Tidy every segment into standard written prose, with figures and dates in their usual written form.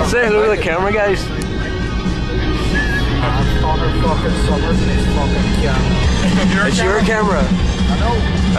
Say hello to the camera, guys. It's your camera. I know.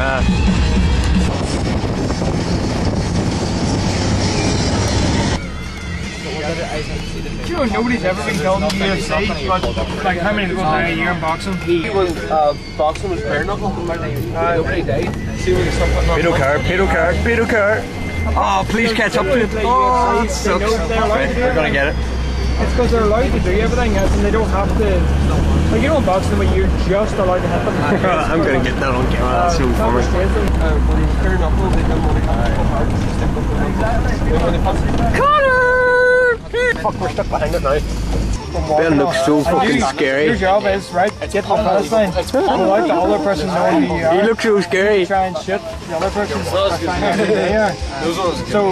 You know, nobody's ever been killed in the UFC, but like how many goes down a year in boxing? Boxing was bare knuckle. Nobody died. Pedo car. Oh, please catch up to it. Oh, it sucks. We're gonna get it. It's because they're allowed to do everything else and they don't have to. Like, you know, in boxing, where you're just allowed to hit them. I'm gonna get that on camera. That's so funny. Connor! Fuck, we're stuck behind it now. Ben looks so fucking scary. Your job is, right, get the finish line without the other person knowing who you are. He looks so scary. Try and shit the other person. Find out who they are. So,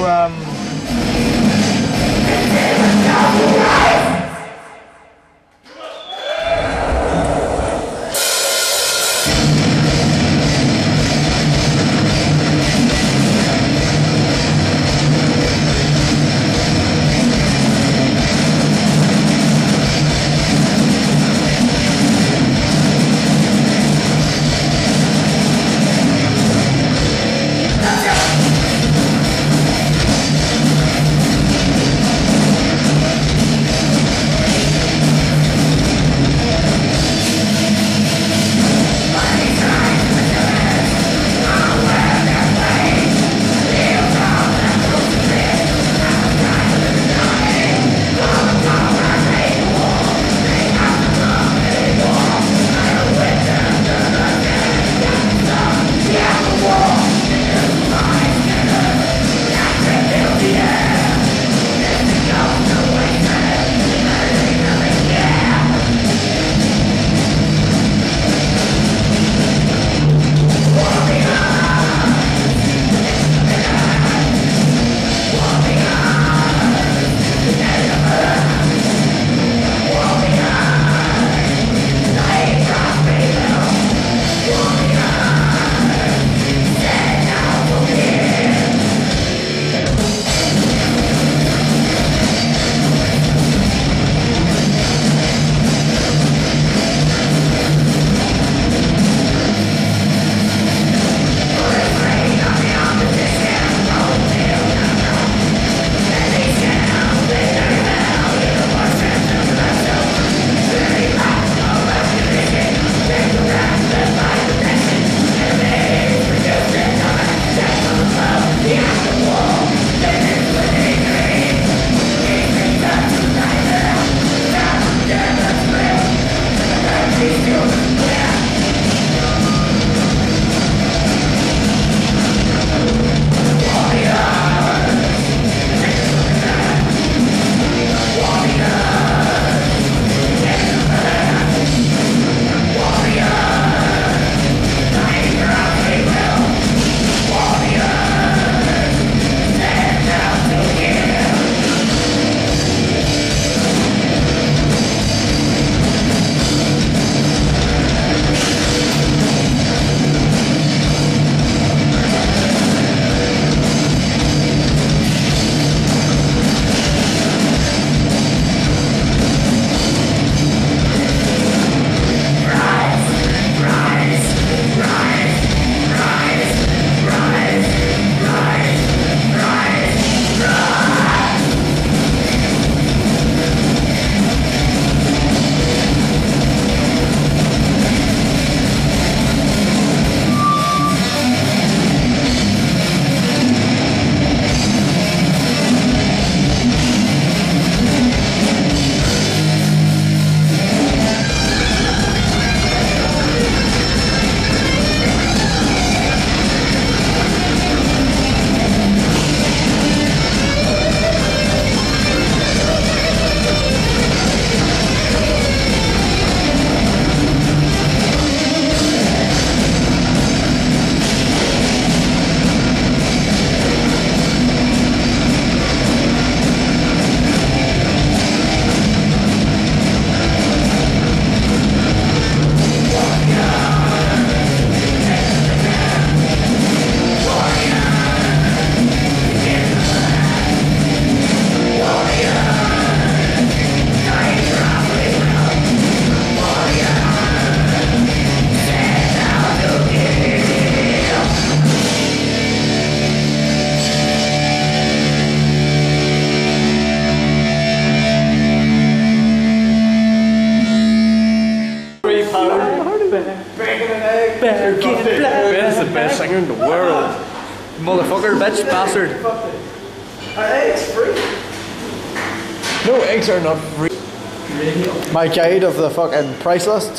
motherfucker, bitch, bastard. Are eggs free? No, eggs are not free. My guide of the fucking price list.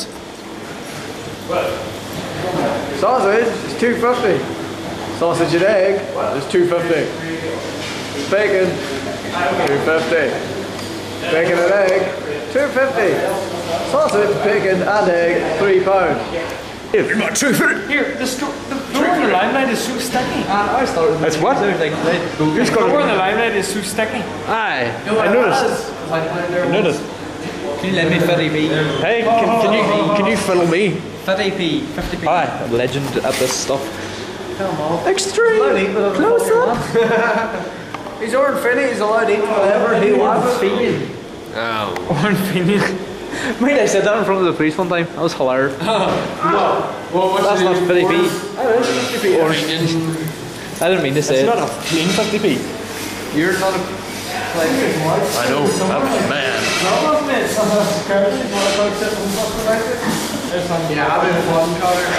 Sausage is $2.50. Sausage and egg is $2.50. Bacon, $2.50. Bacon and egg, $2.50. Sausage, bacon and egg, £3. You're not true for it. Here, the door in the limelight is so sticky. I started. That's what? The door in the limelight is so sticky. Aye, I noticed. I noticed. Can you lend me 50p? Hey, can you fiddle me? 50p, 50p. Aye, I'm a legend at this stuff. Come on. Extreme. Close up. He's Oran Finney, he's allowed to eat whatever he wants. Oh. Oran Finney. Mate, I said that in front of the police one time. That was hilarious. That's not 50p. I didn't mean to say it. It's not a clean 50p. You're not a I know. That was mad. Yeah, I've been fun, Connor.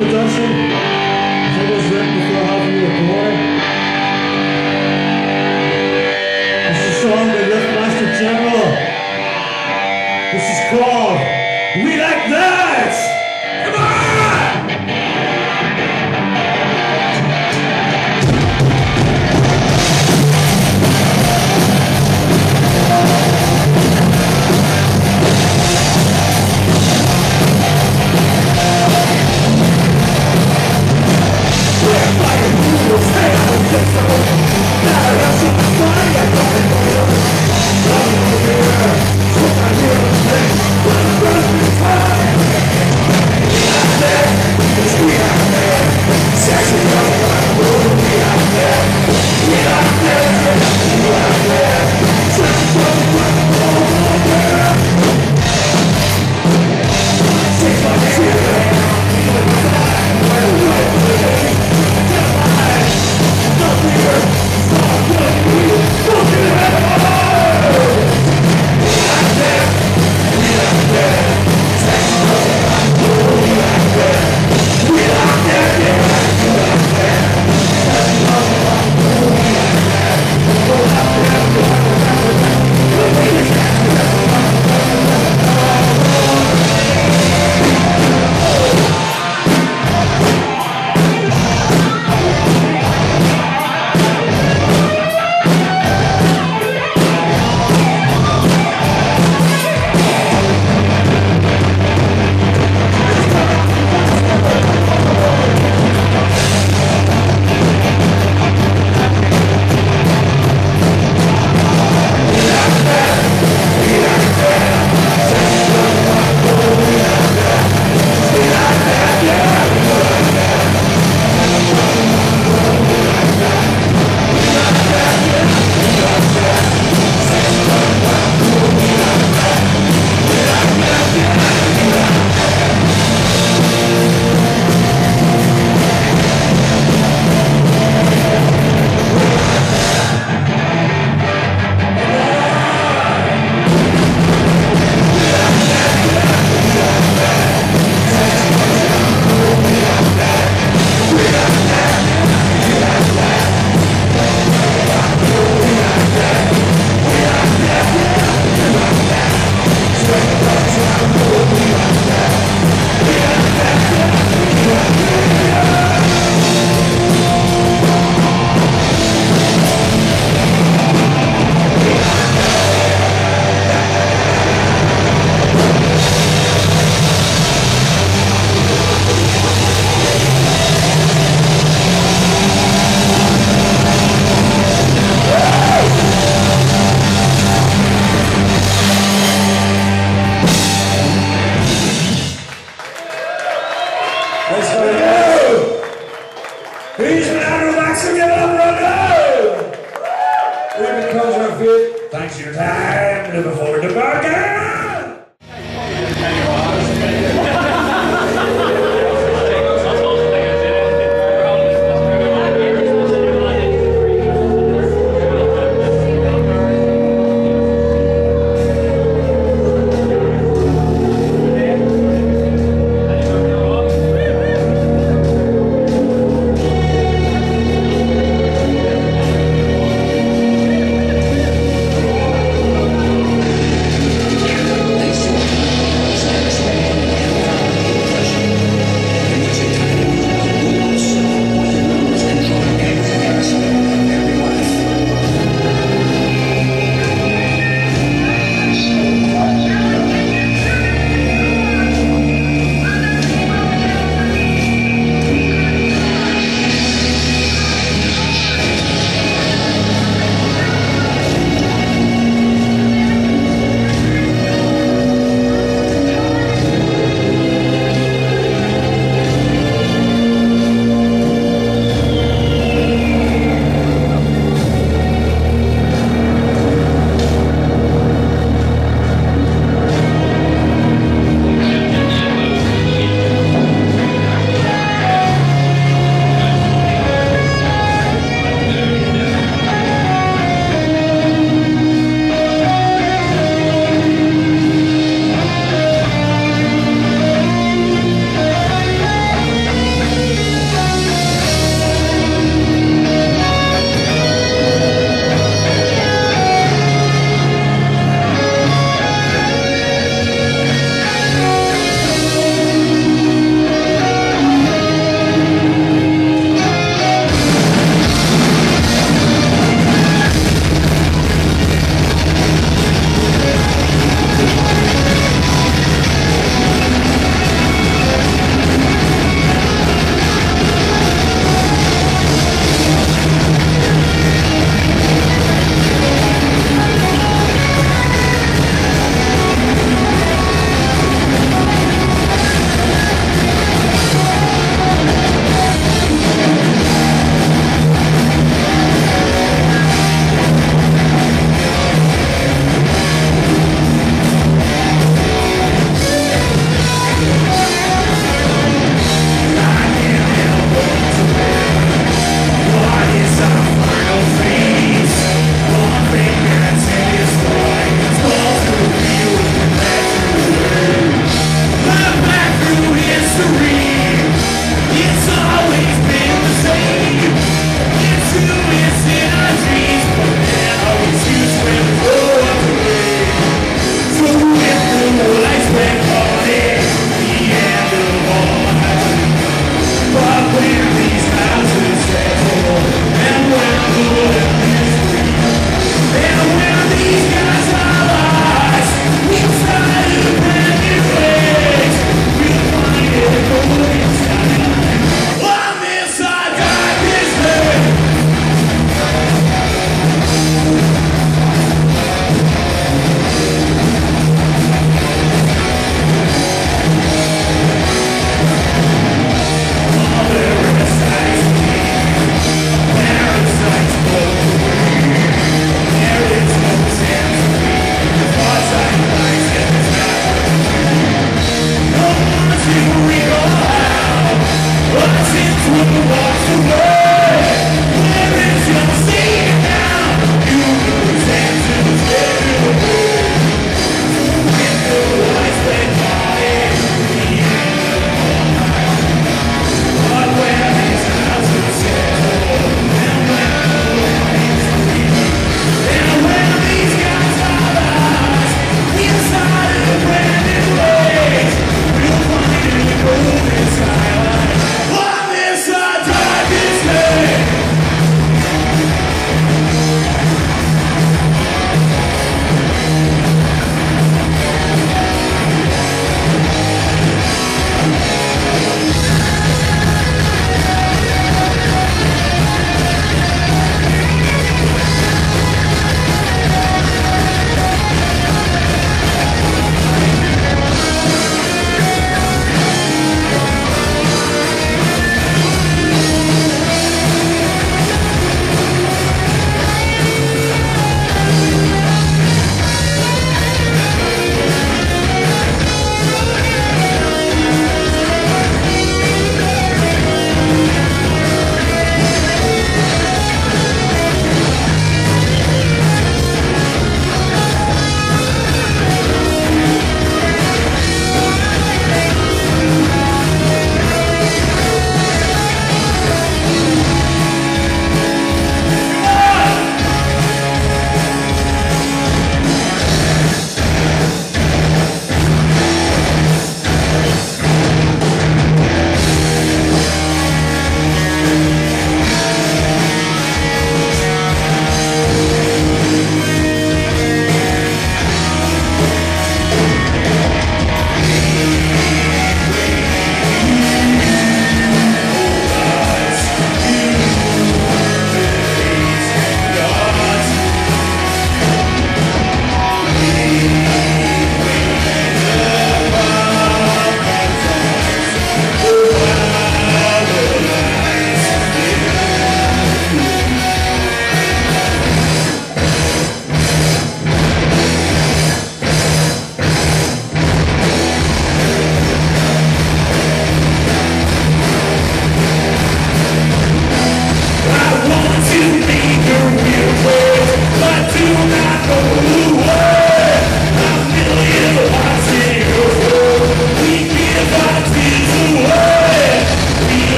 Production. I think it was written before half a year born. This is a song by Riffmaster General. This is called We Like That! Come on! Thanks for your time. Looking forward to Bakkens.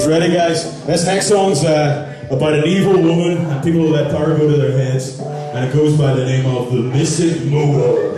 ready, guys? This next song's about an evil woman and people who let power go to their heads, and it goes by the name of The Mystic Motor.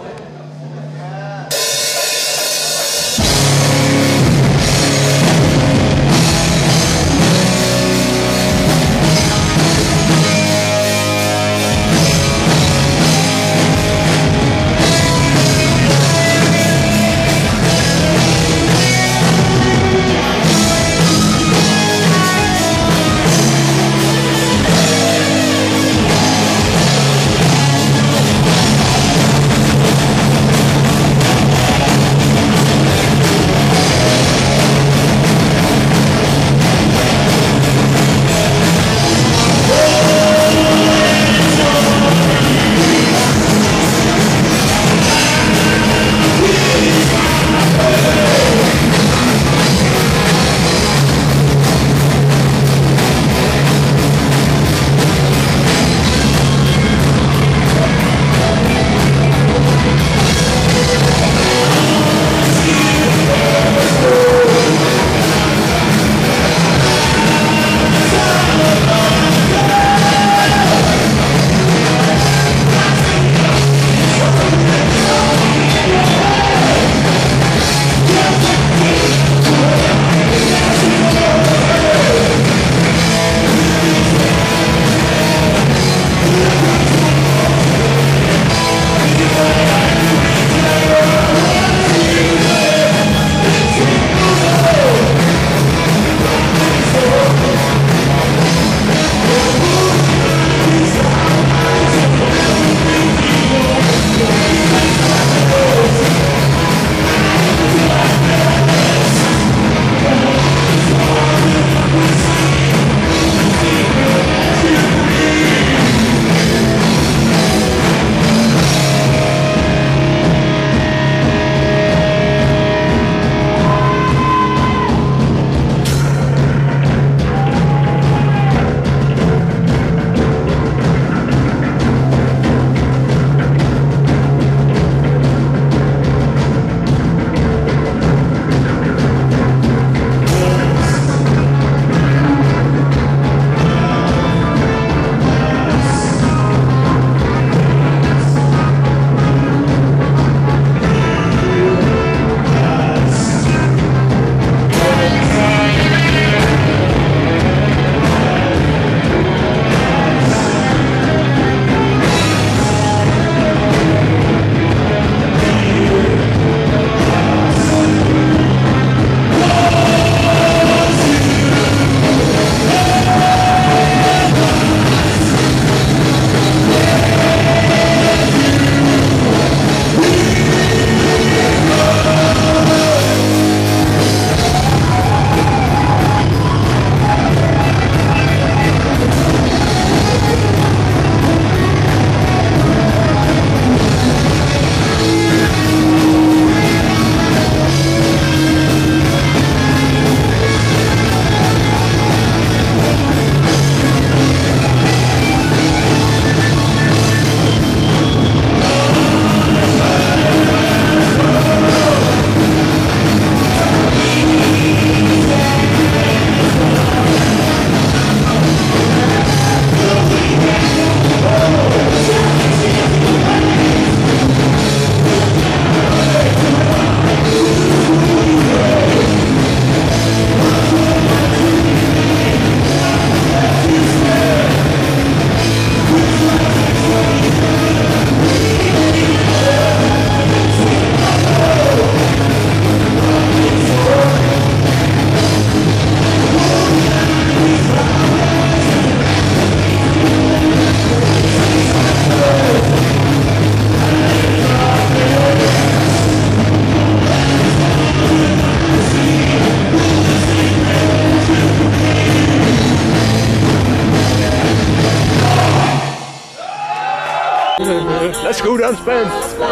Let's go down, Spen.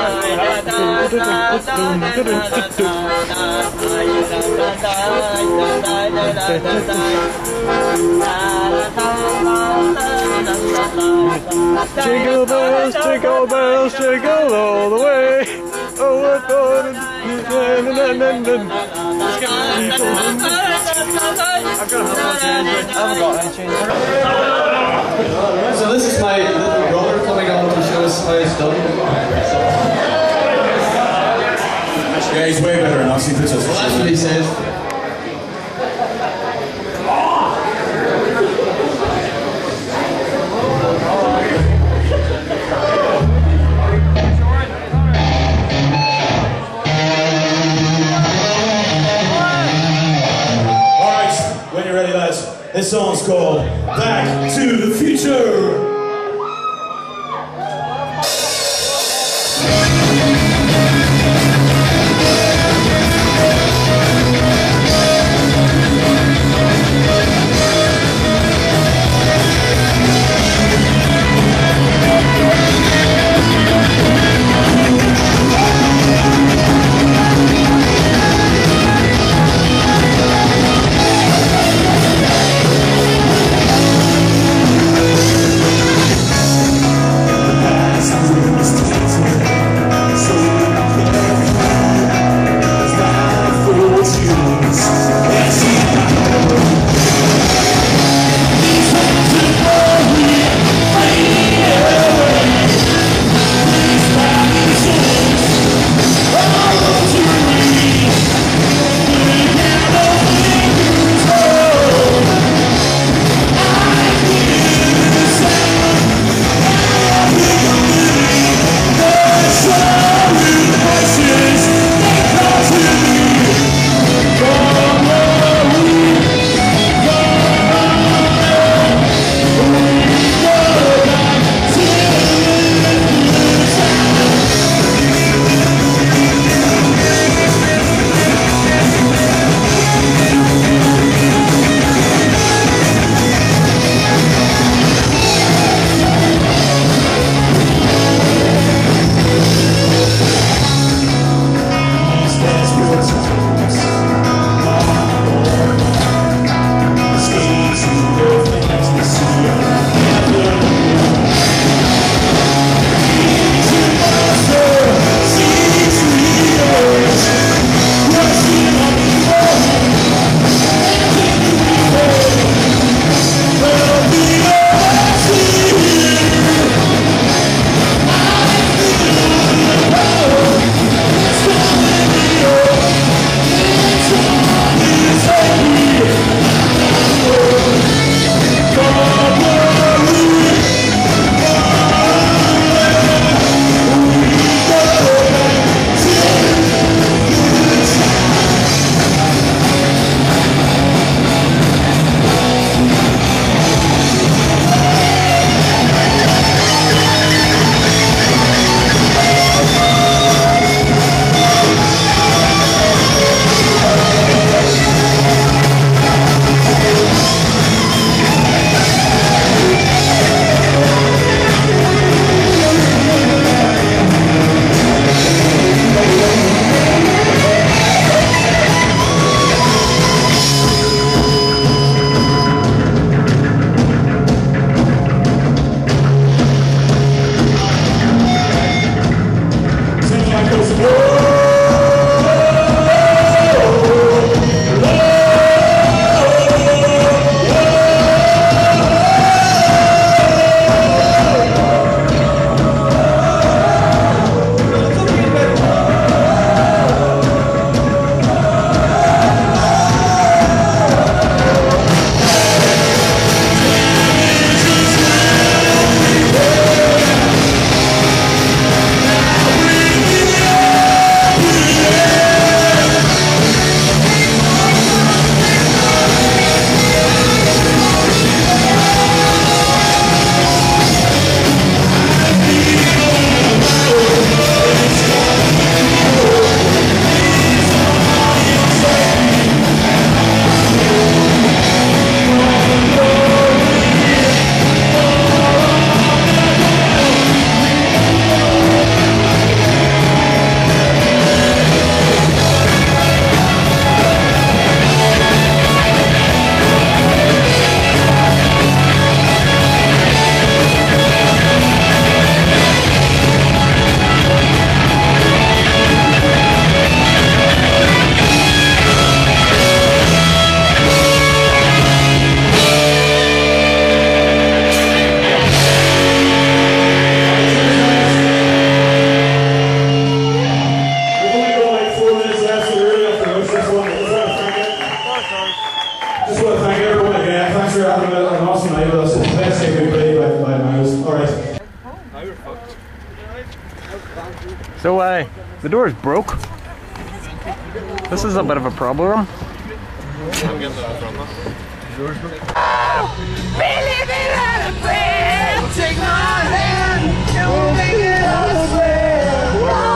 Jingle bells, jingle bells, jingle all the way. Oh, what fun! So this is my little brother coming on to show us how it's done. Yeah, he's way better now. See, that's what he said. When you're ready, lads, this song's called Back to the Future. So, the door is broke. This is a bit of a problem. Take my hand and we'll make it all square.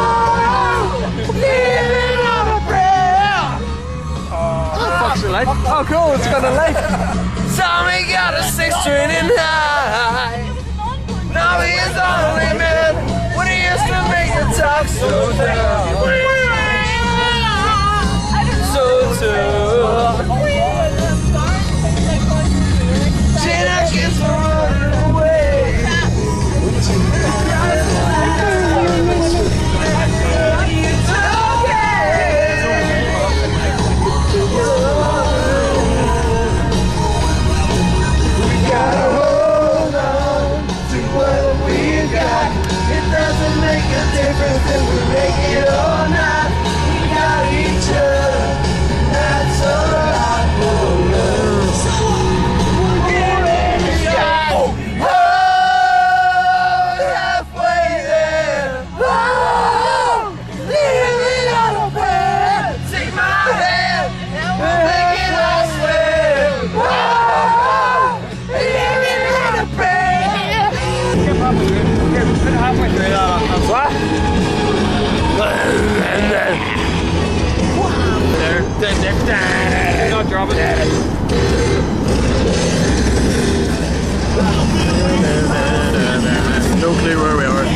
Living on a prayer. Fuck's the light? Oh, cool, it's got a light. Tommy got a 6-string and high. Now he is only man when he used to make the talk so down. So tough. Jenna gets running away. Not drop it. No clue where we are.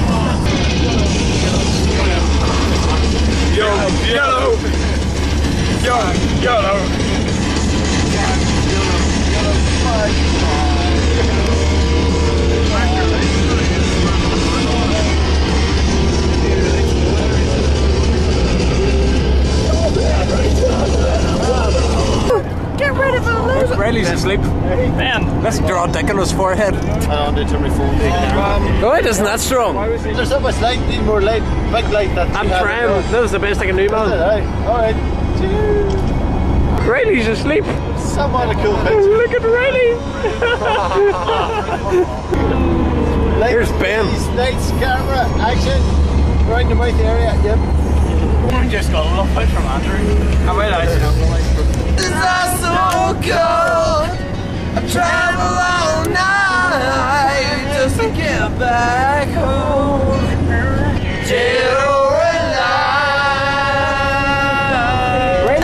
Yellow. Get rid of him, loser. Riley's asleep. Man, let's draw a dick on his forehead. I don't do too many phone. Oh, it isn't that strong. There's so much light, need more light, big light that I'm trying. This is the best I can do, man. Alright. Riley's asleep. Somewhat a cool picture. Look at Riley. Here's Ben. Lights, camera, action. Right in the mouth area, yep. We just got a little push from Andrew. How about I sit up the light? This is so cold. I travel all night just to get back home. Dead or alive.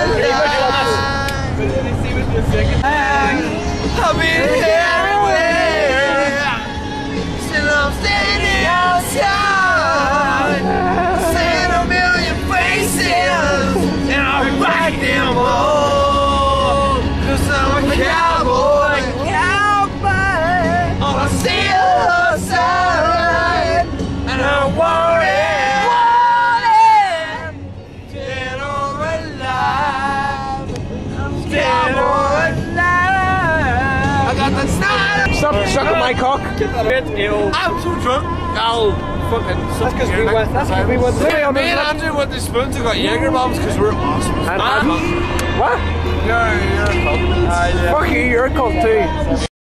I've been everywhere. Still I'm standing outside. Seeing a million faces, and I write them all. 'Cause I'm a cowboy on a steel side, and I want it. Dead or alive. Dead or alive. I got the snide. Stop sucking my cock. I'm so drunk. I'll fucking suck That's because we went. Me and Andrew went to Spoons and got Jaeger bombs because we're awesome. What? You're a cult. Fuck you, you're a cult too.